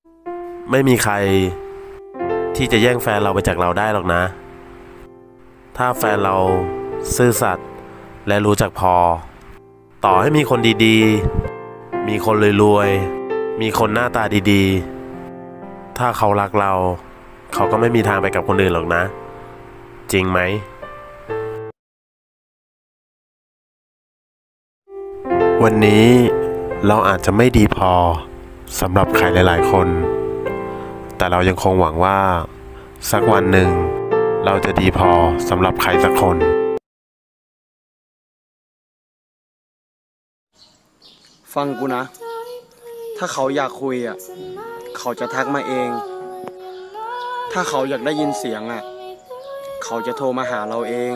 ไม่มีใครที่จะแย่งแฟนเราไปจากเราได้หรอกนะถ้าแฟนเราซื่อสัตย์และรู้จักพอต่อให้มีคนดีๆมีคนรวยๆมีคนหน้าตาดีๆถ้าเขารักเราเขาก็ไม่มีทางไปกับคนอื่นหรอกนะจริงไหมวันนี้เราอาจจะไม่ดีพอสำหรับใครหลายๆคนแต่เรายังคงหวังว่าสักวันหนึ่งเราจะดีพอสำหรับใครสักคนฟังกูนะถ้าเขาอยากคุยอ่ะเขาจะทักมาเองถ้าเขาอยากได้ยินเสียงอ่ะเขาจะโทรมาหาเราเอง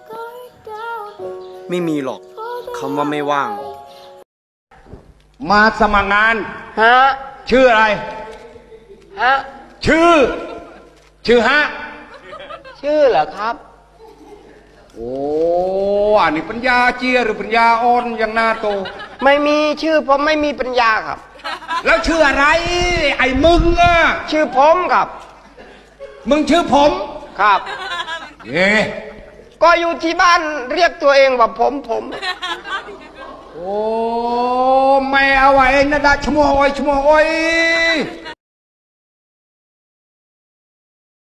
ไม่มีหรอกคำว่าไม่ว่างมาสมัครงานฮะชื่ออะไรฮะชื่อฮะชื่อเหรอครับโอ้อันนี้ปัญญาเจียหรือปัญญาอ่อนอย่างหน้าโตไม่มีชื่อผมไม่มีปัญญาครับแล้วชื่ออะไรไอ้มึงอ่ะชื่อผมครับมึงชื่อผมครับเอ๊ะก็อยู่ที่บ้านเรียกตัวเองว่าผมโอ้ไม่เอาไว้นะดาชโมย